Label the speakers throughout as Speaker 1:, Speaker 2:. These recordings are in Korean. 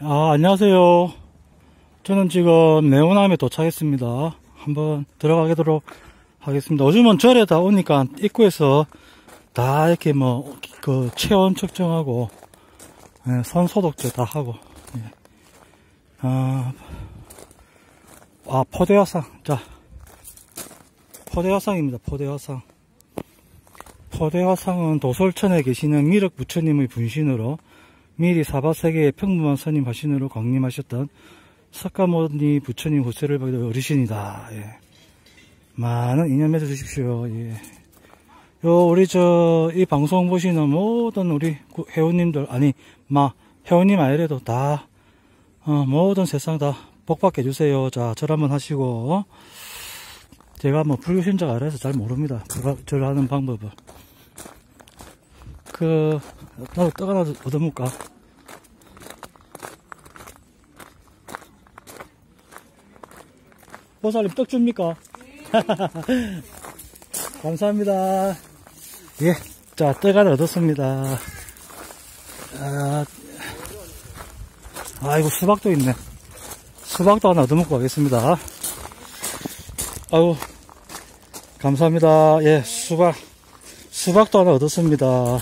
Speaker 1: 안녕하세요. 저는 지금 네오남에 도착했습니다. 한번 들어가도록 하겠습니다. 요즘은 절에 다 오니까 입구에서 다 이렇게 체온 측정하고, 손 소독제 다 하고, 포대화상. 자, 포대화상입니다. 포대화상. 포대화상은 도솔천에 계시는 미륵 부처님의 분신으로 미리 사바세계의 평범한 스님 화신으로 강림하셨던 석가모니 부처님 후세를 받은 어르신이다. 예. 많은 인연 맺어 주십시오. 예. 이 방송 보시는 모든 우리 회원님들, 회원님 아니래도 다, 모든 세상 다 복받게 해주세요. 자, 절 한번 하시고, 제가 불교 신자가 아니라서 잘 모릅니다. 절 하는 방법을. 나도 떡 하나 얻어먹을까? 보살님 떡 줍니까? 감사합니다. 예. 자, 떡 하나 얻었습니다. 아이고, 수박도 있네. 수박도 하나 얻어먹고 가겠습니다. 아이고, 감사합니다. 예, 수박도 하나 얻었습니다.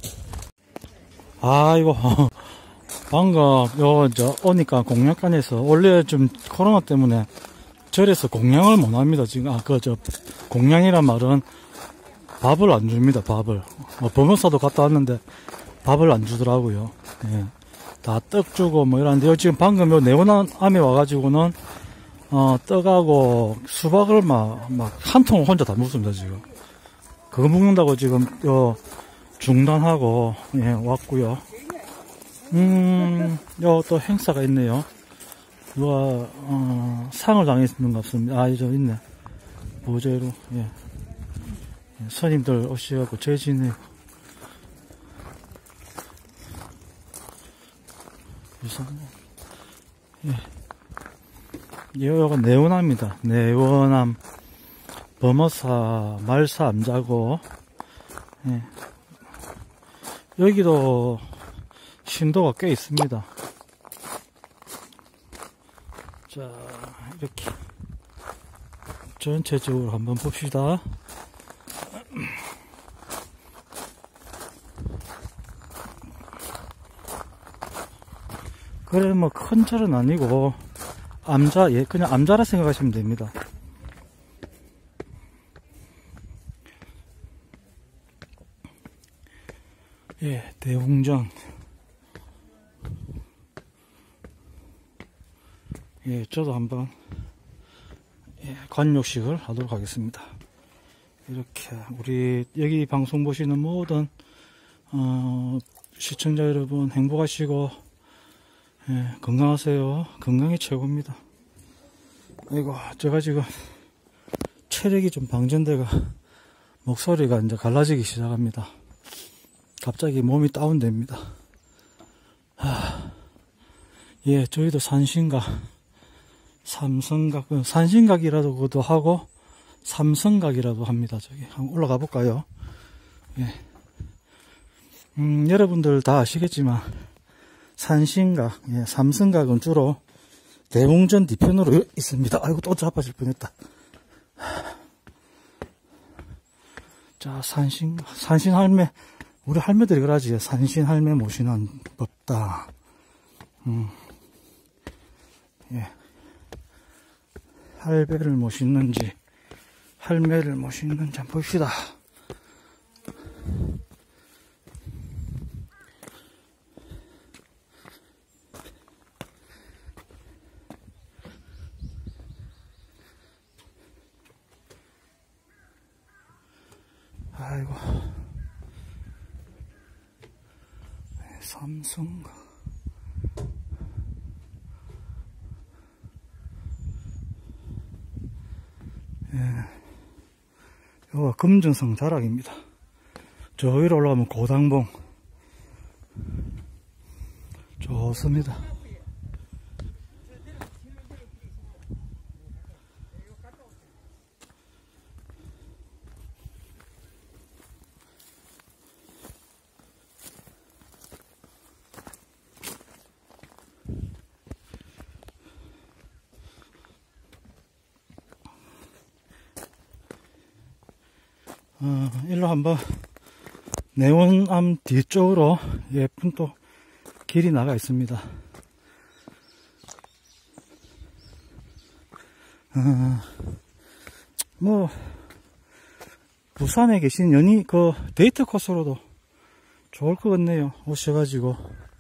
Speaker 1: 아이고, 방금, 오니까 공양간에서, 원래 좀 코로나 때문에 절에서 공양을 못 합니다. 지금, 공양이란 말은 밥을 안 줍니다, 밥을. 범어사도 갔다 왔는데 밥을 안 주더라고요. 예. 다 떡 주고 이러는데요. 지금 방금 네오남에 와가지고는, 떡하고 수박을 한 통을 혼자 다 먹습니다, 지금. 그거 먹는다고 지금, 중단하고, 예, 왔고요. 또 행사가 있네요. 누가, 상을 당했는 것 같습니다. 있네. 보제로, 예. 스님들 오셔갖고 제지내고. 예. 여기가 네오남입니다. 네오남. 범어사, 말사, 암자고, 예. 여기도 신도가 꽤 있습니다. 자, 이렇게 전체적으로 한번 봅시다. 그래, 큰 절은 아니고, 그냥 암자라 생각하시면 됩니다. 예, 대웅전. 예, 저도 한번, 관욕식을 하도록 하겠습니다. 이렇게, 여기 방송 보시는 모든, 시청자 여러분, 행복하시고, 건강하세요. 건강이 최고입니다. 아이고, 제가 지금, 체력이 좀 방전돼가, 목소리가 이제 갈라지기 시작합니다. 갑자기 몸이 다운됩니다. 예, 저희도 산신각이라고도 하고, 삼성각이라도 합니다. 저기, 한번 올라가 볼까요? 예. 여러분들 다 아시겠지만, 산신각, 예, 삼성각은 주로 대웅전 뒤편으로 있습니다. 아이고, 또 자빠질 뻔했다. 자, 산신할매, 우리 할매들이 그러지. 산신할매 모시는 법다. 예. 할배를 모시는지, 할매를 모시는지 한번 봅시다. 아이고. 삼성. 예. 여기가 금전성 자락입니다. 저 위로 올라가면 고당봉. 좋습니다. 일로 한번 내원암 뒤쪽으로 예쁜 또 길이 나가 있습니다. 뭐 부산에 계신 연희 그 데이트 코스로도 좋을 것 같네요. 오셔가지고